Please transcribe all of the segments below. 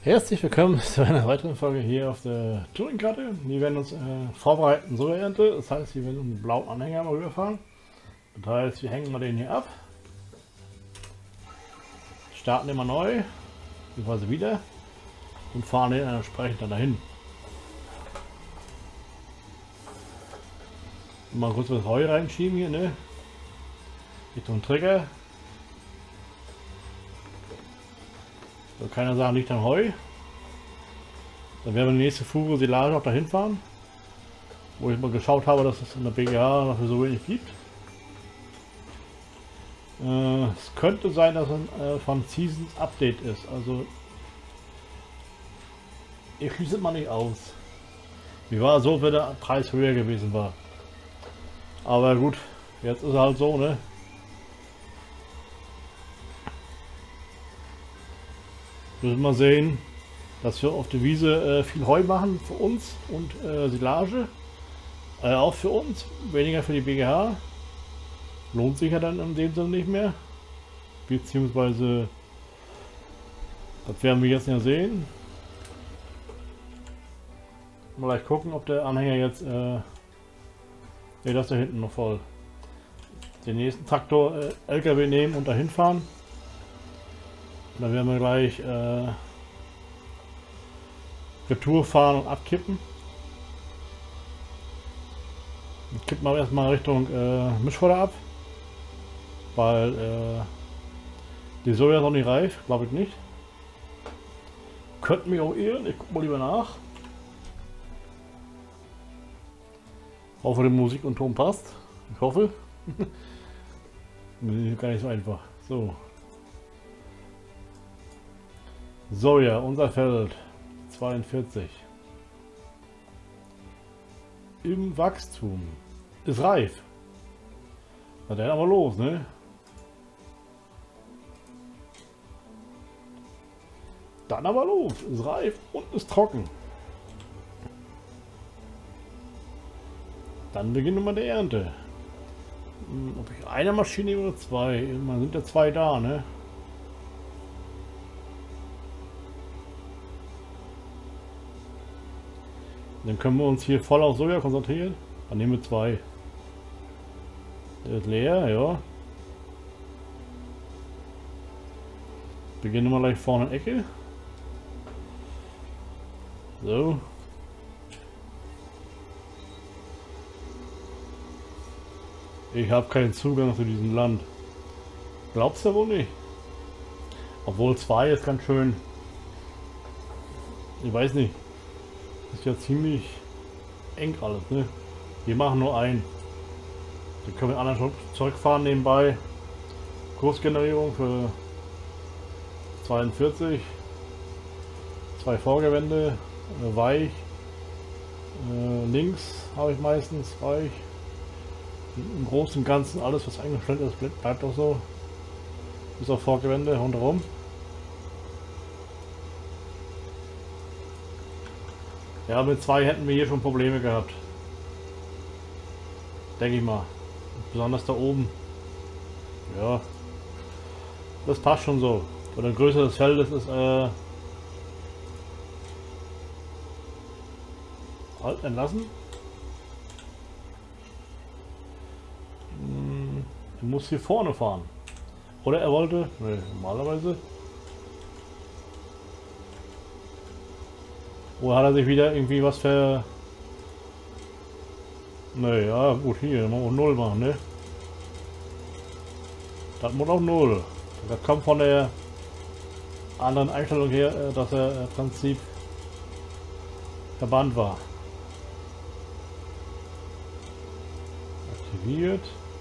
Herzlich willkommen zu einer weiteren Folge hier auf der Touringkarte. Wir werden uns vorbereiten zur Ernte. Das heißt, wir werden einen blauen Anhänger mal rüberfahren. Das heißt, wir hängen mal den hier ab, starten immer neu, beziehungsweise wieder und fahren den entsprechend dann dahin. Mal kurz das Heu reinschieben hier, ne? Richtung Trigger. So, keiner sagen, liegt am Heu. Dann werden wir die nächste Fuhre Silage auch dahin fahren, wo ich mal geschaut habe, dass es in der BGH dafür so wenig gibt. Es könnte sein, dass es von Seasons Update ist, also ich schließe es mal nicht aus. Wie war so, wenn der Preis höher gewesen war. Aber gut, jetzt ist er halt so, ne? Wir müssen mal sehen, dass wir auf der Wiese viel Heu machen für uns und Silage. Auch für uns, weniger für die BGH. Lohnt sich ja dann in dem Sinne nicht mehr. Beziehungsweise, das werden wir jetzt ja sehen. Mal gleich gucken, ob der Anhänger jetzt... ne, das ist da hinten noch voll. Den nächsten Traktor LKW nehmen und dahin fahren. Und dann werden wir gleich Retour fahren und abkippen. Und kippen wir erstmal Richtung Mischfeuer ab. Weil die Soja ist noch nicht reif, glaube ich nicht. Könnten mich auch irren, ich gucke mal lieber nach. Hoffe, die Musik und Ton passt. Ich hoffe. Gar nicht so einfach. So. Soja, unser Feld. 42. Im Wachstum. Ist reif. Na dann aber los, ne? Dann aber los. Ist reif und ist trocken. Dann beginnen wir der Ernte. Ob ich eine Maschine nehme oder zwei? Irgendwann sind ja zwei da, ne? Dann können wir uns hier voll auf Soja konzentrieren. Dann nehmen wir zwei. Der ist leer, ja. Beginnen wir gleich vorne in der Ecke. So. Ich habe keinen Zugang zu diesem Land. Glaubst du wohl nicht? Obwohl zwei ist ganz schön. Ich weiß nicht. Ist ja ziemlich eng alles, ne? Wir machen nur einen. Dann können wir anderen zurückfahren nebenbei. Kursgenerierung für 42. Zwei Vorgewände, weich. Links habe ich meistens weich. Im Großen und Ganzen alles, was eingestellt ist, bleibt auch so. Bis auf Vorgewände rundherum. Ja, mit zwei hätten wir hier schon Probleme gehabt. Denke ich mal. Besonders da oben. Ja. Das passt schon so. Oder Größe des Feldes ist halt entlassen. Er muss hier vorne fahren. Oder er wollte. Ne, normalerweise. Oder hat er sich wieder irgendwie was für... Ne, ja gut, hier, dann machen wir 0 machen, ne? Das muss auch 0. Das kommt von der anderen Einstellung her, dass er im Prinzip verbannt war. Aktiviert.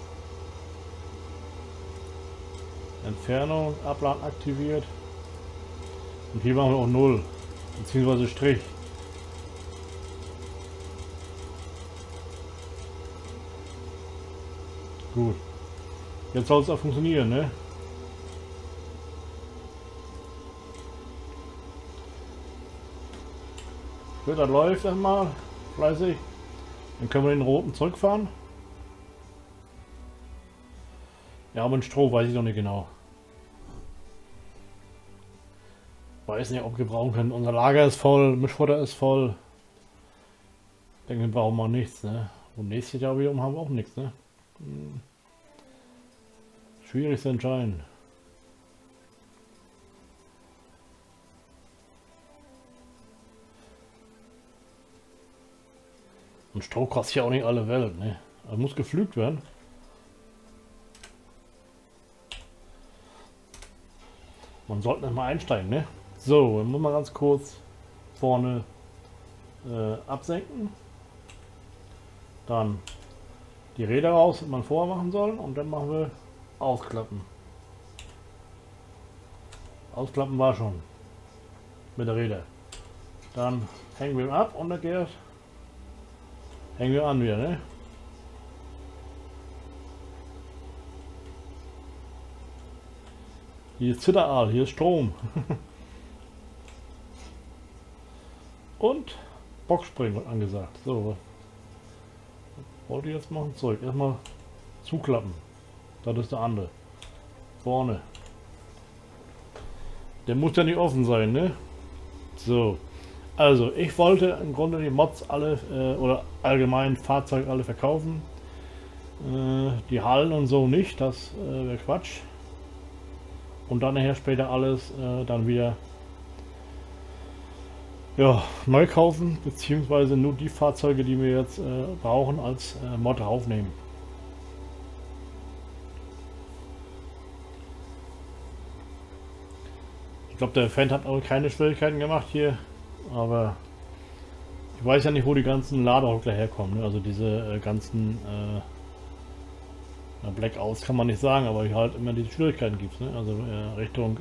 Entfernung, Abladen aktiviert. Und hier machen wir auch 0. Beziehungsweise Strich. Gut. Jetzt soll es auch funktionieren, ne? Gut, das läuft erstmal fleißig. Dann können wir den roten zurückfahren. Ja, aber ein Stroh weiß ich noch nicht genau. weiß nicht, ob wir brauchen können. Unser Lager ist voll, Mischfutter ist voll. Ich denke, wir brauchen wir nichts, ne? Und nächstes Jahr wiederum haben wir auch nichts, ne? Schwierig zu entscheiden. Und Stroh kostet ja auch nicht alle Welt, ne? Also muss gepflügt werden. Man sollte nicht mal einsteigen, ne? So, dann muss man ganz kurz vorne absenken. Dann die Räder raus, die man vorher machen soll. Und dann machen wir ausklappen. Ausklappen war schon. Mit der Räder. Dann hängen wir ab und dann geht, hängen wir an wieder, ne? Hier ist Zitteraal, hier ist Strom. Und Boxspringen wird angesagt. So, was wollte ich jetzt machen? Zurück. Erstmal zuklappen. Das ist der andere. Vorne. Der muss ja nicht offen sein, ne? So. Also, ich wollte im Grunde die Mods alle, oder allgemein Fahrzeuge alle verkaufen. Die Hallen und so nicht, das wäre Quatsch. Und dann nachher später alles dann wieder ja, neu kaufen, beziehungsweise nur die Fahrzeuge, die wir jetzt brauchen, als Mod aufnehmen. Ich glaube, der Fan hat auch keine Schwierigkeiten gemacht hier, aber ich weiß ja nicht, wo die ganzen Ladehockler herkommen, ne? Also diese ganzen Blackouts kann man nicht sagen, aber ich halt immer diese Schwierigkeiten gibt, ne? Also Richtung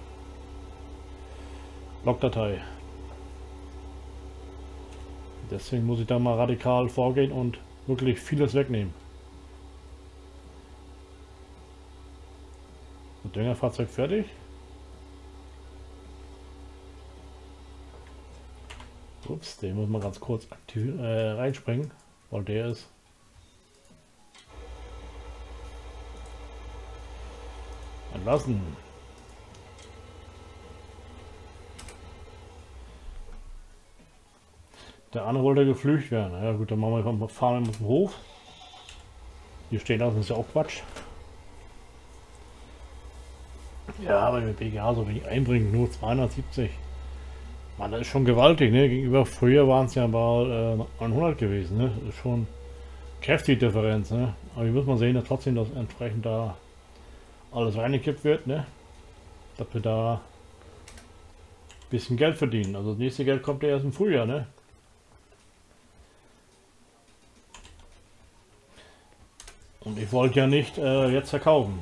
Logdatei. Deswegen muss ich da mal radikal vorgehen und wirklich vieles wegnehmen. Das Düngerfahrzeug fertig. Ups, den muss man ganz kurz aktiv reinspringen, weil der ist entlassen. Der andere wollte geflücht werden. Ja gut, dann machen wir einfach fahren auf dem Hof. Hier stehen lassen ist ja auch Quatsch. Ja, wenn wir BGH so wenig einbringen, nur 270. Man, das ist schon gewaltig, ne? Gegenüber früher waren es ja mal 100 gewesen, ne? Das ist schon kräftig Differenz, ne? Aber hier muss man sehen, dass trotzdem das entsprechend da alles reingekippt wird, ne? Dass wir da ein bisschen Geld verdienen. Also das nächste Geld kommt ja erst im Frühjahr, ne? Und ich wollte ja nicht jetzt verkaufen.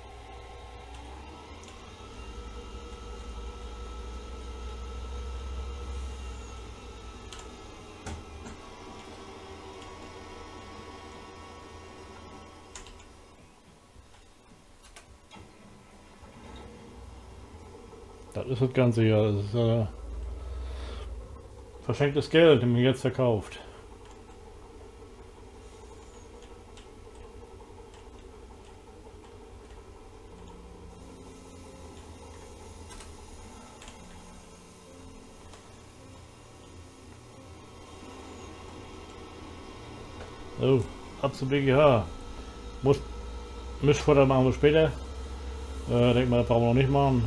Das ist das Ganze ja. Das ist verschenktes Geld, das man jetzt verkauft. So, ab zu BGH. Muss Mischfutter machen wir später. Denk mal, das brauchen wir noch nicht machen.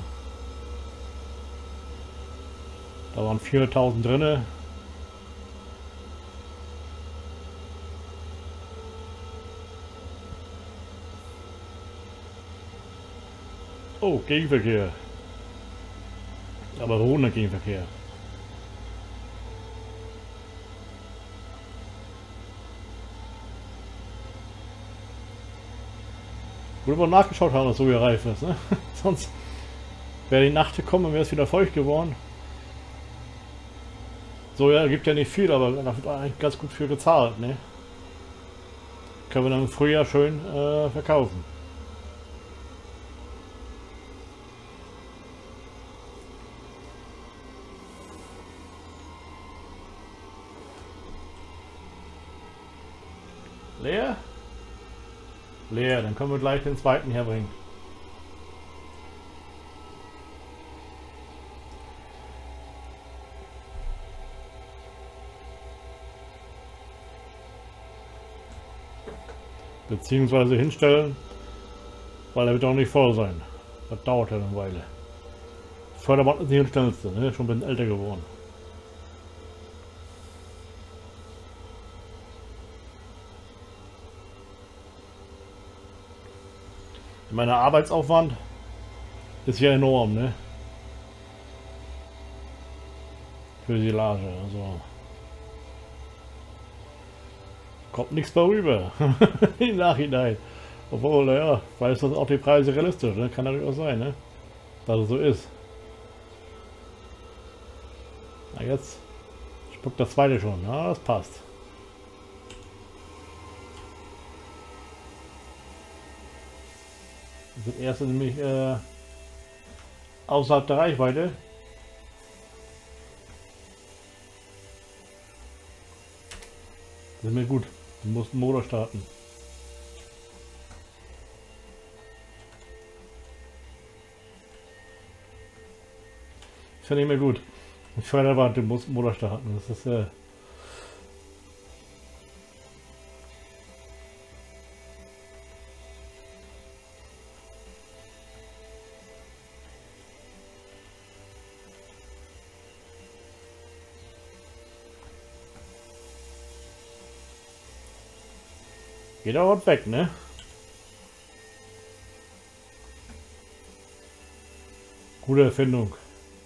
Da waren 400.000 drinne. Oh, Gegenverkehr. Aber ohne Gegenverkehr. Wo wir nachgeschaut haben, dass so wie reif ist, ne? Sonst wäre die Nacht gekommen und wäre es wieder feucht geworden. So, ja, gibt ja nicht viel, aber da wird eigentlich ganz gut für gezahlt, ne? Können wir dann im Frühjahr schön verkaufen. Leer? Leer, dann können wir gleich den zweiten herbringen. Beziehungsweise hinstellen, weil er wird auch nicht voll sein. Das dauert ja eine Weile. Förderband ist nicht das schnellste, ne? Schon ein bisschen älter geworden. Mein Arbeitsaufwand ist ja enorm, ne? Für die Silage, also kommt nichts darüber im Nachhinein. Obwohl, naja, vielleicht ist das auch die Preise realistisch, ne? Kann natürlich auch sein, ne? Dass es so ist. Na jetzt spuckt das zweite schon, ja, das passt. Das erste nämlich außerhalb der Reichweite. Das ist mir gut. Du musst den Motor starten. Ist ja nicht mehr gut. Ich Förderband, du musst den Motor starten. Das ist geht auch weg, ne? Gute Erfindung.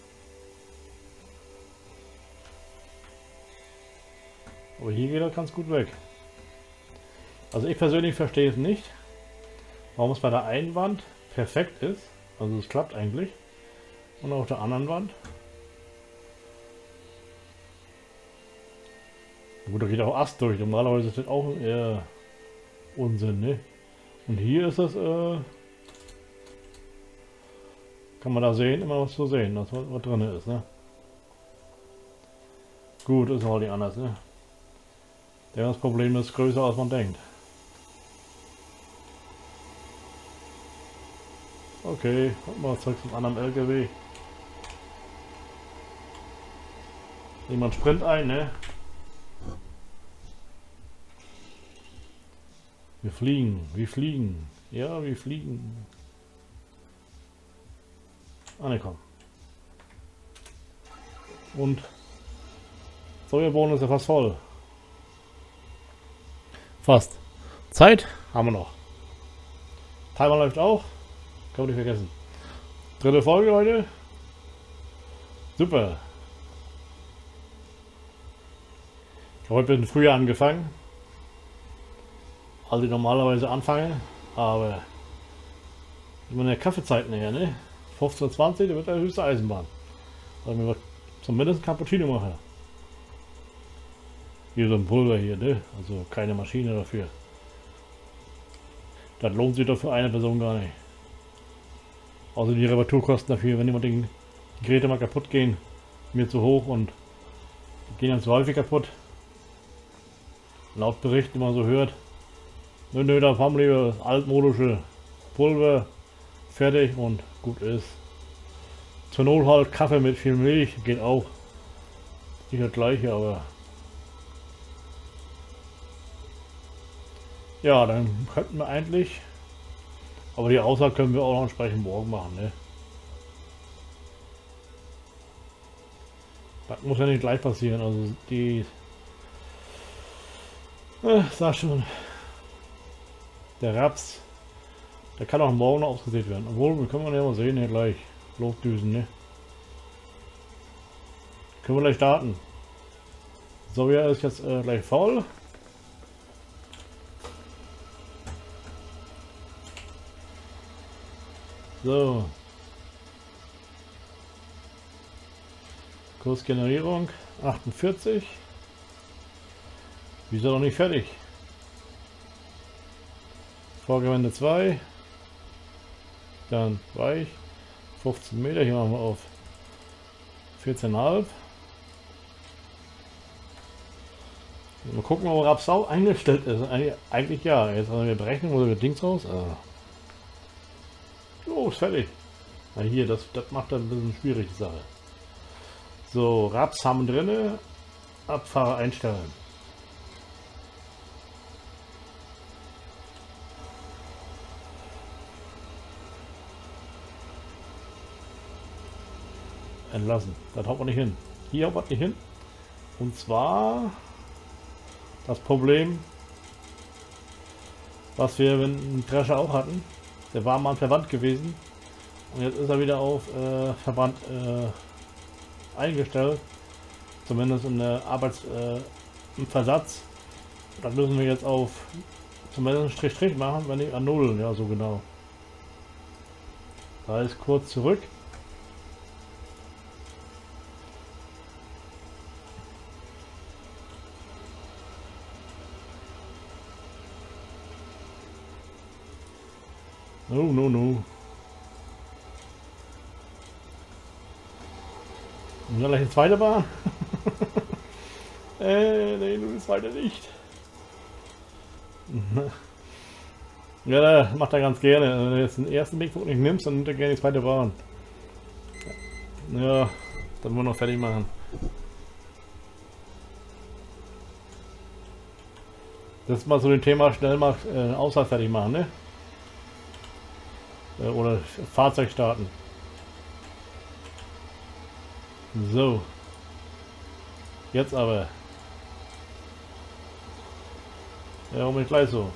Aber hier geht er ganz gut weg. Also ich persönlich verstehe es nicht, warum es bei der einen Wand perfekt ist. Also es klappt eigentlich. Und auf der anderen Wand. Gut, da geht auch Ast durch. Normalerweise ist das auch eher Unsinn, ne? Und hier ist es, kann man da sehen, immer was zu sehen, was drin ist, ne? Gut, ist auch nicht anders, ne? Das Problem ist größer, als man denkt. Okay, kommt mal zurück zum anderen LKW. Nehmen wir einen Sprint ein, ne? Wir fliegen, wir fliegen. Ja, wir fliegen. Ah ne, komm. Und Sojabohnen ist ja fast voll. Fast. Zeit haben wir noch. Timer läuft auch. Kann man nicht vergessen. Dritte Folge heute. Super. Ich habe heute ein bisschen früher angefangen, als ich normalerweise anfange. Aber ich meine Kaffeezeit näher, ne? 15:20, da wird der höchste Eisenbahn. Also wir zumindest ein Cappuccino machen. Hier so ein Pulver hier, ne? Also keine Maschine dafür. Das lohnt sich doch für eine Person gar nicht. Außer die Reparaturkosten dafür, wenn jemand die Geräte mal kaputt gehen, mir zu hoch und die gehen dann zu häufig kaputt. Laut Bericht, die man so hört. Nö, da haben wir das altmodische Pulver fertig und gut ist. Zur Not halt Kaffee mit viel Milch, geht auch. Nicht das gleiche, aber ja, dann könnten wir eigentlich, aber die Aussage können wir auch noch entsprechend morgen machen, ne? Das muss ja nicht gleich passieren, also die, sag schon, der Raps, der kann auch morgen noch ausgesät werden, obwohl, wir können ja mal sehen, hier gleich losdüsen, ne? Können wir gleich starten. Soja ist jetzt gleich voll. So. Kursgenerierung 48. Wieso noch nicht fertig? Vorgewende 2. Dann weich. 15 Meter. Hier machen wir auf 14,5. Mal gucken, ob Raps auch eingestellt ist. Eigentlich ja. Jetzt haben wir berechnen, wo wir Dings raus. Oh, ist fertig. Na hier, das macht dann ein bisschen schwierig die Sache. So, Raps haben drinne. Abfahrer einstellen. entlassen. Das haut man nicht hin. Hier haut man nicht hin. Und zwar das Problem, was wir mit dem Drescher auch hatten. Der war mal verwandt gewesen. Und jetzt ist er wieder auf Verband eingestellt. Zumindest in der im Versatz. Das müssen wir jetzt auf zumindest Strich machen, wenn nicht an 0. Ja, so genau. Da ist kurz zurück. No. Und dann gleich eine zweite Bahn. Nee, du bist weiter nicht. Ja, macht er ganz gerne. Wenn du jetzt den ersten Wegpunkt nicht nimmst, dann nimmt er gerne die zweite Bahn. Ja, dann wollen wir noch fertig machen. Das ist mal so ein Thema, schnell mal Ausfahrt fertig machen, ne? Oder Fahrzeug starten. So. Jetzt aber. Ja, Moment, gleich so.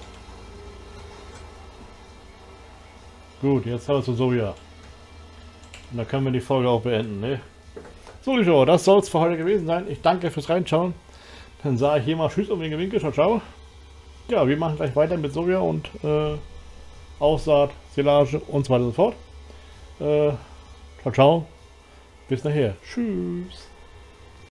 Gut, jetzt haben wir zu Soja. Und da können wir die Folge auch beenden, ne? So, Leute, das soll es für heute gewesen sein. Ich danke fürs Reinschauen. Dann sage ich hier mal Tschüss und winke, winke. Ciao, ciao. Ja, wir machen gleich weiter mit Soja und Aussaat, Silage und so weiter und so fort. Ciao, ciao. Bis nachher. Tschüss.